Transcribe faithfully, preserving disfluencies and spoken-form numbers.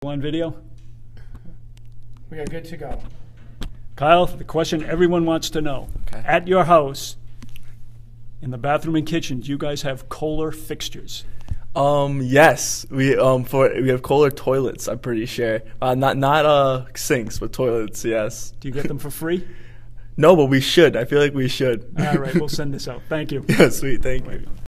On video? We are good to go. Kyle, the question everyone wants to know. Okay. At your house, in the bathroom and kitchen, do you guys have Koehler fixtures? Um. Yes, we um for we have Kohler toilets. I'm pretty sure. Uh, not not uh sinks, but toilets. Yes. Do you get them for free? No, but we should. I feel like we should. All right, we'll send this out. Thank you. Yeah, sweet. Thank you.